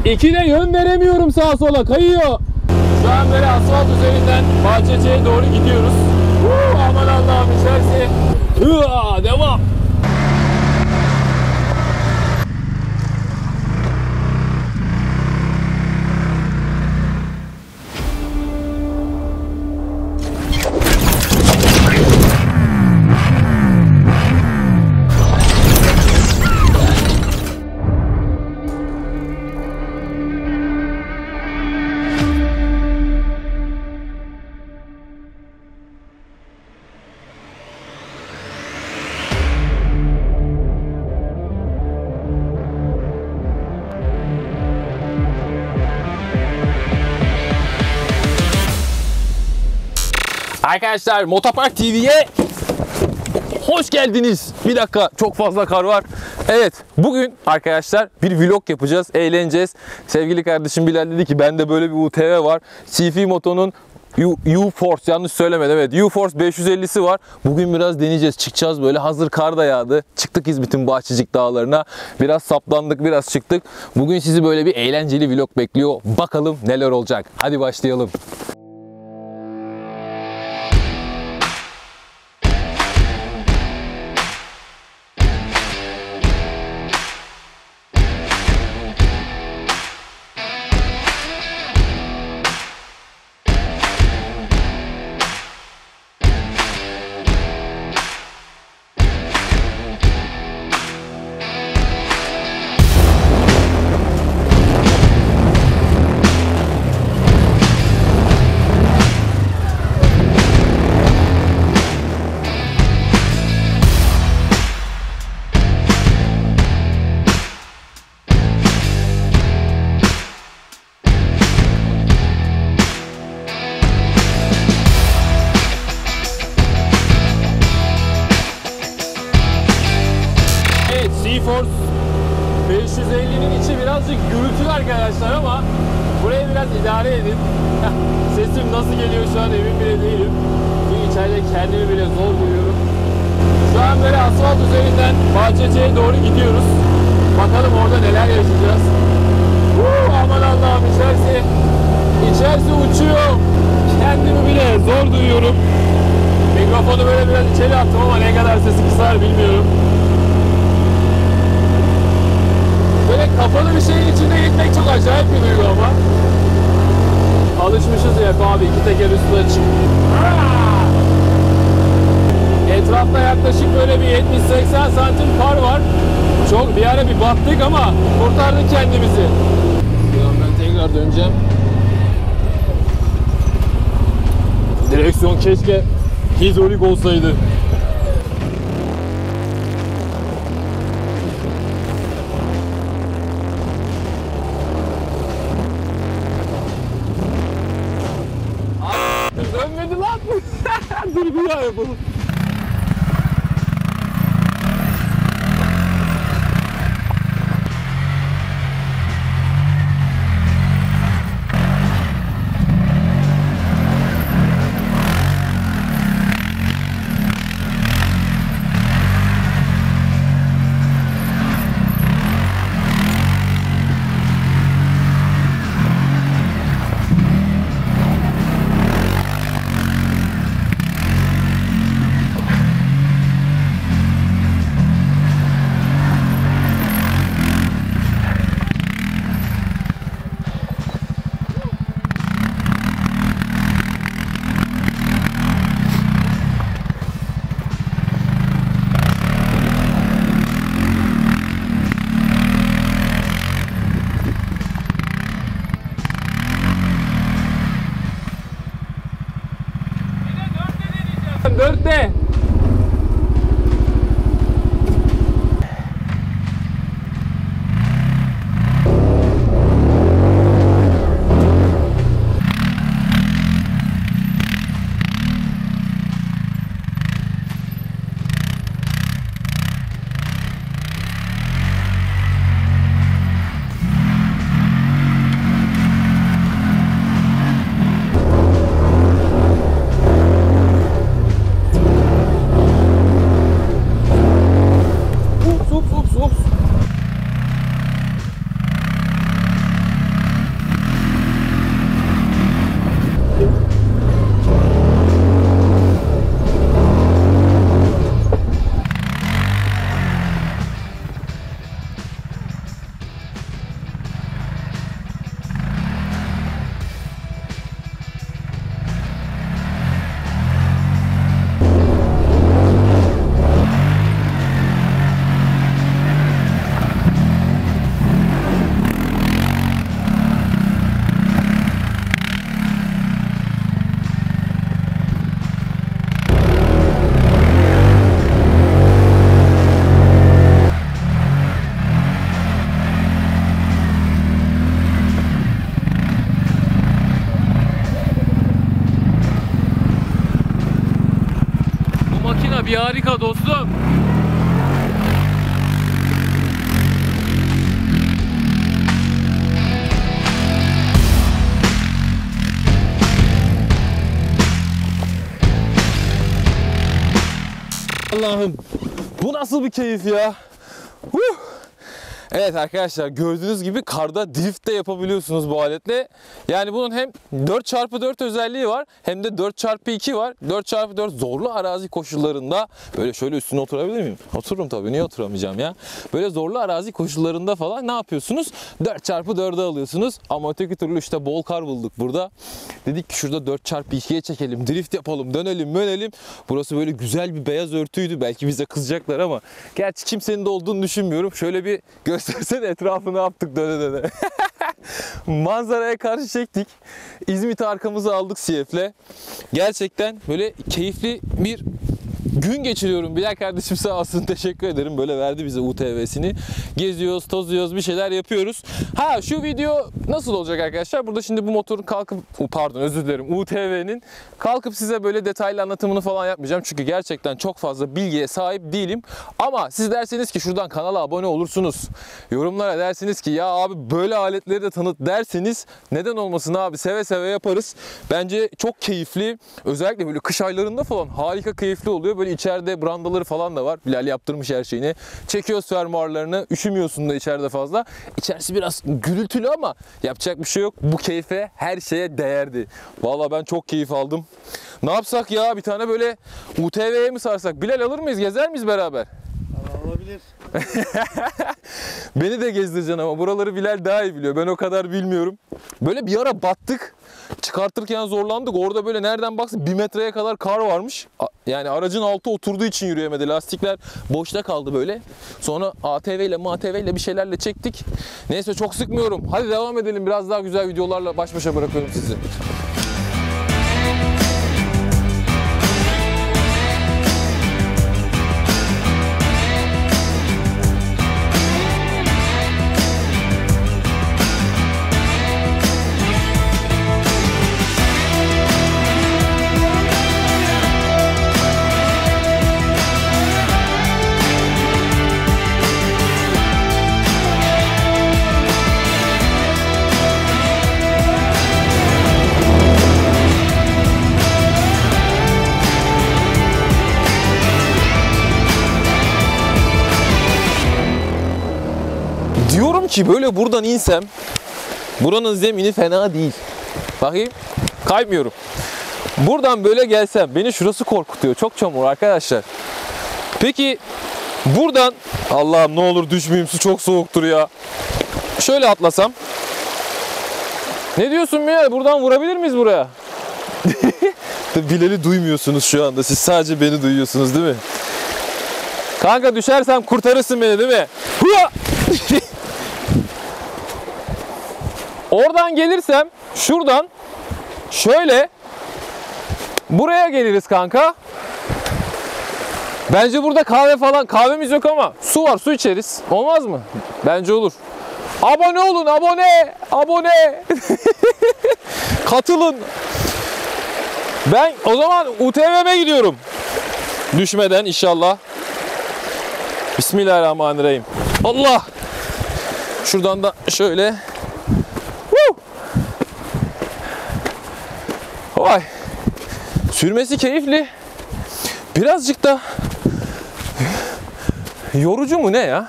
2'de yön veremiyorum, sağa sola kayıyor. Şu an böyle asfalt üzerinden Bahçeci'ye doğru gidiyoruz. Aman Allah'ım, içerisi. Devam. Arkadaşlar, Motopark TV'ye hoş geldiniz. Bir dakika, çok fazla kar var. Evet, bugün arkadaşlar bir vlog yapacağız, eğleneceğiz. Sevgili kardeşim Bilal dedi ki bende böyle bir UTV var. CV Moto'nun U-Force, yanlış söylemedim, evet, U-Force 550'si var. Bugün biraz deneyeceğiz, çıkacağız böyle. Hazır kar da yağdı. Çıktık İzmit'in Bahçecik dağlarına. Biraz saplandık, biraz çıktık. Bugün sizi böyle bir eğlenceli vlog bekliyor. Bakalım neler olacak. Hadi başlayalım. U-Force 550'nin içi birazcık gürültülü arkadaşlar ama buraya biraz idare edin. Sesim nasıl geliyor şu an emin bile değilim. Çünkü içeride kendimi bile zor duyuyorum. Şu an böyle asfalt üzerinden Bahçeci'ye doğru gidiyoruz. Bakalım orada neler yaşayacağız. Aman Allah'ım, içerisi uçuyor. Kendimi bile zor duyuyorum. Mikrofonu böyle biraz içeri attım ama ne kadar sesi kısar bilmiyorum. Böyle kapalı bir şeyin içinde gitmek çok acayip bir duygu ama. Alışmışız ya abi, iki teker üstüne açık. Etrafta yaklaşık böyle bir 70-80 santim kar var. Çok bir ara bir battık ama kurtardık kendimizi. Şuradan ben tekrar döneceğim. Direksiyon keşke hidrolik olsaydı. Dönmedi lan. Dur bir daha yapalım. bir harika dostum. Allah'ım, bu nasıl bir keyif ya? Evet arkadaşlar, gördüğünüz gibi karda drift de yapabiliyorsunuz bu aletle. Yani bunun hem 4x4 özelliği var hem de 4x2 var. 4x4 zorlu arazi koşullarında, böyle şöyle üstüne oturabilir miyim? Otururum tabii, niye oturamayacağım ya? Böyle zorlu arazi koşullarında falan ne yapıyorsunuz? 4x4'ü alıyorsunuz ama öteki türlü işte bol kar bulduk burada. Dedik ki şurada 4x2'ye çekelim, drift yapalım, dönelim. Burası böyle güzel bir beyaz örtüydü. Belki bize kızacaklar ama gerçi kimsenin de olduğunu düşünmüyorum. Şöyle bir göstersene etrafını yaptık döne. Manzaraya karşı çektik. İzmit'i arkamıza aldık CF'le. Gerçekten böyle keyifli bir gün geçiriyorum. Bilal kardeşim sağ olsun, teşekkür ederim. Böyle verdi bize UTV'sini. Geziyoruz, tozuyoruz, bir şeyler yapıyoruz. Ha, şu video nasıl olacak arkadaşlar? Burada şimdi bu motorun kalkıp, pardon özür dilerim, UTV'nin kalkıp size böyle detaylı anlatımını falan yapmayacağım. Çünkü gerçekten çok fazla bilgiye sahip değilim. Ama siz derseniz ki şuradan kanala abone olursunuz. Yorumlara dersiniz ki ya abi böyle aletleri de tanıt derseniz neden olmasın abi, seve seve yaparız. Bence çok keyifli. Özellikle böyle kış aylarında falan harika keyifli oluyor. Böyle içeride brandaları falan da var. Bilal yaptırmış her şeyini. Çekiyoruz fermuarlarını. Üşümüyorsun da içeride fazla. İçerisi biraz gürültülü ama yapacak bir şey yok. Bu keyfe, her şeye değerdi. Vallahi ben çok keyif aldım. Ne yapsak ya? Bir tane böyle UTV'ye mi sarsak? Bilal, alır mıyız? Gezer miyiz beraber? Olabilir. Beni de gezdireceksin ama buraları Bilal daha iyi biliyor. Ben o kadar bilmiyorum. Böyle bir ara battık. Çıkartırken zorlandık. Orada böyle nereden baksın 1 metreye kadar kar varmış. Yani aracın altı oturduğu için yürüyemedi. Lastikler boşta kaldı böyle. Sonra ATV ile MATV ile bir şeylerle çektik. Neyse çok sıkmıyorum. Hadi devam edelim. Biraz daha güzel videolarla baş başa bırakıyorum sizi. Diyorum ki böyle buradan insem, buranın zemini fena değil. Bakayım, kaymıyorum. Buradan böyle gelsem, beni şurası korkutuyor. Çok çamur arkadaşlar. Peki buradan, Allah'ım ne olur düşmeyeyim, su çok soğuktur ya. Şöyle atlasam. Ne diyorsun Mia? Buradan vurabilir miyiz buraya? Bilal'i duymuyorsunuz şu anda. Siz sadece beni duyuyorsunuz değil mi? Kanka düşersem kurtarırsın beni değil mi? Oradan gelirsem şuradan şöyle buraya geliriz kanka. Bence burada kahve falan, kahvemiz yok ama su var, su içeriz. Olmaz mı? Bence olur. Abone olun, abone. Katılın. Ben o zaman UTV'me gidiyorum. Düşmeden inşallah. Bismillahirrahmanirrahim. Allah. Şuradan da şöyle. Vay. Sürmesi keyifli. Birazcık da yorucu mu ne ya?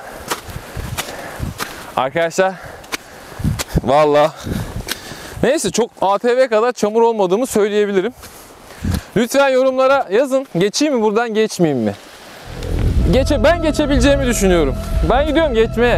Arkadaşlar vallahi neyse, çok ATV kadar çamur olmadığımı söyleyebilirim. Lütfen yorumlara yazın. Geçeyim mi buradan, geçmeyeyim mi? Ben geçebileceğimi düşünüyorum. Ben gidiyorum geçmeye.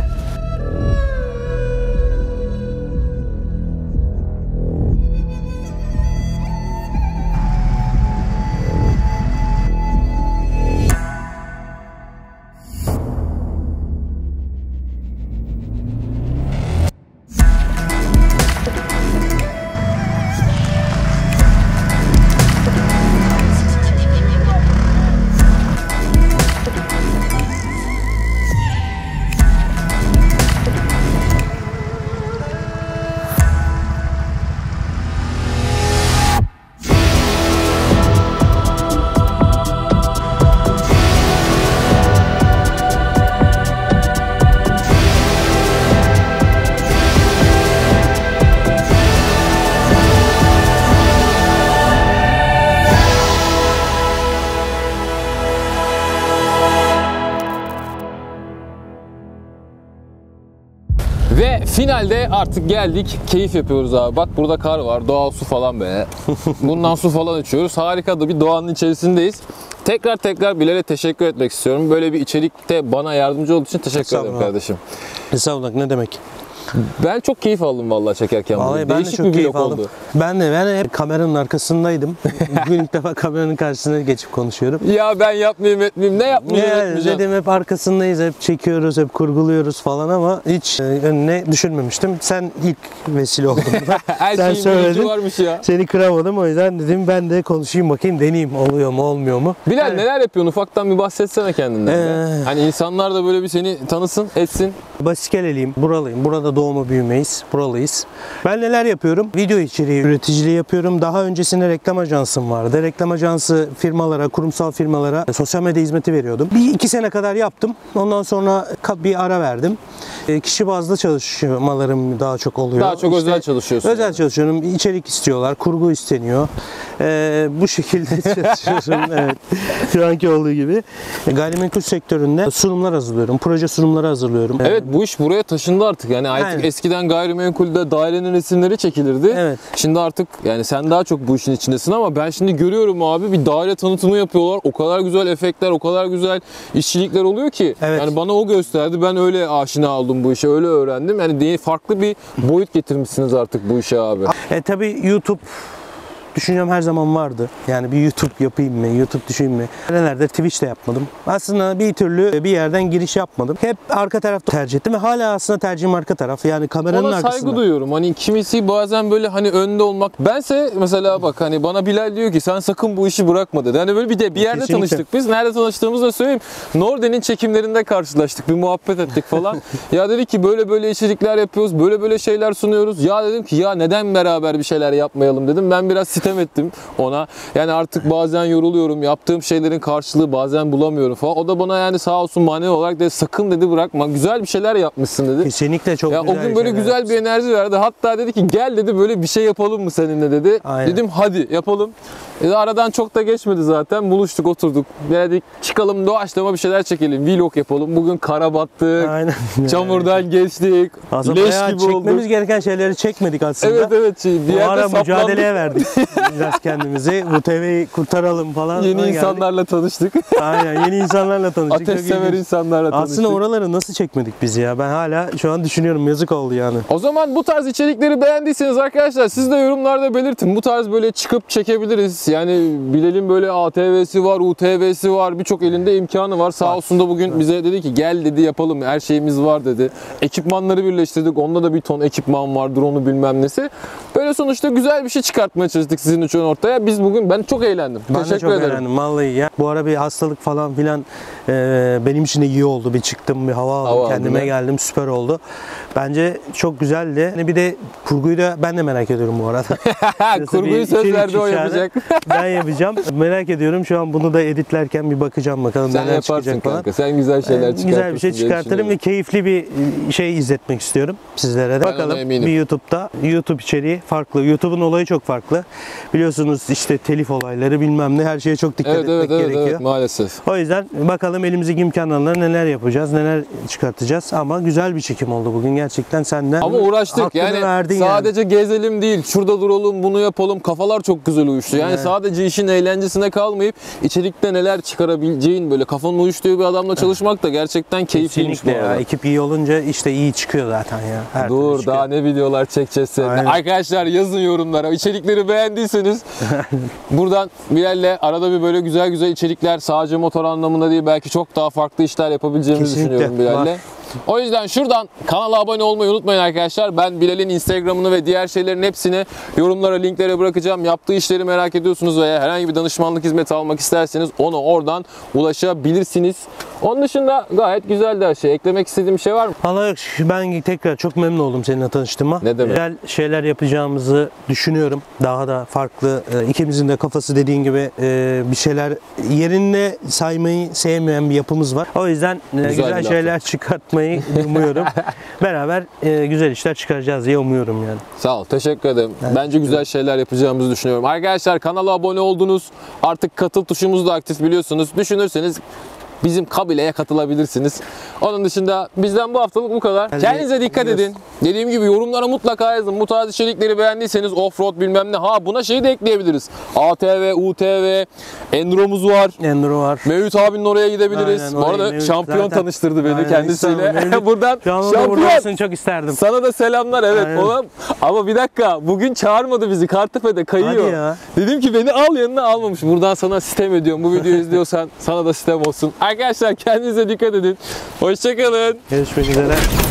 Finalde artık geldik. Keyif yapıyoruz abi. Bak burada kar var. Doğal su falan be. Bundan su falan içiyoruz. Harika da bir doğanın içerisindeyiz. Tekrar Bilal'e teşekkür etmek istiyorum. Böyle bir içerikte bana yardımcı olduğu için teşekkür ederim kardeşim. Estağfurullah, ne demek. Ben çok keyif aldım vallahi çekerken. Vallahi ben de çok keyif aldım. Oldu. Ben hep kameranın arkasındaydım. Bugün ilk defa kameranın karşısına geçip konuşuyorum. Ya ben yapmayayım etmeyeyim. Ne yapmayayım etmeyeceğim. Dedim hep arkasındayız, hep çekiyoruz, hep kurguluyoruz falan ama hiç önüne düşünmemiştim. Sen ilk vesile oldun. Her Sen şeyin bilinci söyledin. varmış ya. Seni kıramadım, o yüzden dedim ben de konuşayım bakayım, deneyeyim oluyor mu olmuyor mu. Bilal neler yapıyorsun? Ufaktan bir bahsetsene kendinden. Hani insanlar da böyle bir seni tanısın, etsin. Basikelleliyim, buralıyım. Burada doğma büyümeyiz, buralıyız. Ben neler yapıyorum? Video içeriği üreticiliği yapıyorum. Daha öncesinde reklam ajansım vardı. Reklam ajansı firmalara, kurumsal firmalara sosyal medya hizmeti veriyordum. 2 sene kadar yaptım. Ondan sonra bir ara verdim. Kişi bazlı çalışmalarım daha çok oluyor. Daha çok özel çalışıyorsun. Özel çalışıyorum. İçerik istiyorlar, kurgu isteniyor. Bu şekilde çalışıyorum. Evet. Şu anki olduğu gibi. Gayrimenkul sektöründe sunumlar hazırlıyorum. Proje sunumları hazırlıyorum. Evet, bu iş buraya taşındı artık. Yani artık Aynen. eskiden gayrimenkulde dairenin resimleri çekilirdi. Evet. Şimdi artık yani sen daha çok bu işin içindesin ama ben şimdi görüyorum abi, bir daire tanıtımı yapıyorlar. O kadar güzel efektler, o kadar güzel işçilikler oluyor ki. Evet. Yani bana o gösterdi. Ben öyle aşina oldum bu işe, öyle öğrendim. Yani farklı bir boyut getirmişsiniz artık bu işe abi. Tabii YouTube düşüncem her zaman vardı. Yani bir YouTube yapayım mı, YouTube düşüneyim mi? Nerelerde Twitch de yapmadım. Aslında bir türlü bir yerden giriş yapmadım. Hep arka tarafta tercih ettim ve hala aslında tercihim arka taraf. Yani kameranın Ona arkasında. saygı duyuyorum. Hani kimisi bazen böyle hani önde olmak. Bense mesela bak hani bana Bilal diyor ki sen sakın bu işi bırakma dedi. Hani böyle bir yerde Kesinlikle. tanıştık biz. Nerede tanıştığımızı da söyleyeyim. Norden'in çekimlerinde karşılaştık. Bir muhabbet ettik falan. Ya dedi ki böyle içerikler yapıyoruz. Böyle şeyler sunuyoruz. Ya dedim ki ya neden beraber bir şeyler yapmayalım dedim. Ben biraz sitem ettim ona. Yani artık bazen yoruluyorum. Yaptığım şeylerin karşılığı bazen bulamıyorum falan. O da bana yani sağ olsun manevi olarak dedi sakın dedi bırakma. Güzel bir şeyler yapmışsın dedi. Kesinlikle çok Ya güzel. o gün böyle güzel bir enerji verdi. Hatta dedi ki gel dedi böyle bir şey yapalım mı seninle dedi. Aynen. Dedim hadi yapalım. Aradan çok da geçmedi zaten. Buluştuk, oturduk. Dedik çıkalım doğaçlama bir şeyler çekelim. Vlog yapalım. Bugün kara battık. Aynen. Çamurdan geçtik. Aslında Leş bayağı gibi çekmemiz olduk. gereken şeyleri çekmedik aslında. Evet. Bir Bu yerde ara saplandık. mücadeleye verdik biraz kendimizi. Bu TV'yi kurtaralım falan. Yeni Geldik. insanlarla tanıştık. Aynen, yeni insanlarla tanıştık. Ateş Çok sever ilginç. insanlarla tanıştık. Aslında oraları nasıl çekmedik biz ya? Ben hala şu an düşünüyorum, yazık oldu yani. O zaman bu tarz içerikleri beğendiyseniz arkadaşlar siz de yorumlarda belirtin. Bu tarz böyle çıkıp çekebiliriz. Yani Bilal'in böyle ATV'si var, UTV'si var. Birçok elinde imkanı var. Sağ olsun da bugün bize dedi ki gel dedi yapalım. Her şeyimiz var dedi. Ekipmanları birleştirdik. Onda da bir ton ekipman var. Drone'u bilmem nesi. Böyle sonuçta güzel bir şey çıkartmaya çalıştık sizin için ortaya. Biz bugün ben çok eğlendim. Ben de Teşekkür çok ederim. eğlendim vallahi ya. Bu ara bir hastalık falan filan benim için de iyi oldu. Bir çıktım, bir hava aldım, Hava kendime aldın, geldim, süper oldu. Bence çok güzeldi. Bir de kurguyu da ben de merak ediyorum bu arada. Kurguyu Bir söz içerik verdi o çıkacağını yapacak. Ben yapacağım. Merak ediyorum. Şu an bunu da editlerken bir bakacağım bakalım Sen neler yaparsın çıkacak falan. kanka. Sen güzel şeyler çıkartırsın. Güzel bir şey diye çıkartırım ve düşünüyorum. keyifli bir şey izletmek istiyorum sizlere de. Ben ona Bakalım eminim. bir YouTube'da YouTube içeriği farklı. YouTube'un olayı çok farklı. Biliyorsunuz işte telif olayları bilmem ne, her şeye çok dikkat etmek gerekiyor. Evet maalesef. O yüzden bakalım elimizdeki imkanlarla neler yapacağız, neler çıkartacağız ama güzel bir çekim oldu bugün gerçekten senden. Ama uğraştık hakkını yani verdin sadece gezelim değil, şurada duralım, bunu yapalım, kafalar çok güzel uyuştu. Yani Evet. sadece işin eğlencesine kalmayıp içerikte neler çıkarabileceğin böyle kafanın uyuştuğu bir adamla çalışmak da gerçekten keyifliymiş bu Kesinlikle ya. arada. Ekip iyi olunca işte iyi çıkıyor zaten ya. Her türlü Dur çıkıyor. daha ne videolar çekeceğiz seninle. Aynen. Arkadaşlar yazın yorumlara. İçerikleri beğendiyseniz buradan Bilal'le arada bir böyle güzel içerikler sadece motor anlamında değil belki çok daha farklı işler yapabileceğimizi Kesinlikle. düşünüyorum Bilal'le. Var. O yüzden şuradan kanala abone olmayı unutmayın arkadaşlar. Ben Bilal'in Instagram'ını ve diğer şeylerin hepsini yorumlara, linklere bırakacağım. Yaptığı işleri merak ediyorsunuz veya herhangi bir danışmanlık hizmeti almak isterseniz ona oradan ulaşabilirsiniz. Onun dışında gayet güzeldi her şey. Eklemek istediğim bir şey var mı? Vallahi yok, ben tekrar çok memnun oldum seninle tanıştığıma. Ne demek? Güzel şeyler yapacağımızı düşünüyorum. Daha da farklı. İkimizin de kafası dediğin gibi bir şeyler yerine saymayı sevmeyen bir yapımız var. O yüzden bir güzel laf. şeyler çıkartmayı umuyorum. Beraber güzel işler çıkaracağız diye umuyorum yani. Sağ ol. Teşekkür ederim. Bence güzel şeyler yapacağımızı düşünüyorum. Arkadaşlar kanala abone oldunuz. Artık katıl tuşumuz da aktif biliyorsunuz. Düşünürseniz bizim kabileye katılabilirsiniz. Onun dışında bizden bu haftalık bu kadar. Hadi Kendinize dikkat gidiyoruz. edin. Dediğim gibi yorumlara mutlaka yazın. Bu tarz içerikleri beğendiyseniz offroad bilmem ne. Ha buna şeyi de ekleyebiliriz. ATV, UTV, Endro'muz var. Enduro var. Mevlüt abinin oraya gidebiliriz. Aynen, Bu oraya arada Mevlüt şampiyon zaten- tanıştırdı beni Aynen, kendisiyle. Mevlüt- Buradan Şu anda şampiyon. burada olsun çok isterdim. Sana da selamlar evet. Aynen. Ona, ama bir dakika bugün çağırmadı bizi. Kartepe'de kayıyor. Hadi ya. Dedim ki beni al yanına, almamış. Buradan sana sistem ediyorum. Bu videoyu izliyorsan sana da sistem olsun. Arkadaşlar kendinize dikkat edin. Hoşçakalın. Görüşmek üzere.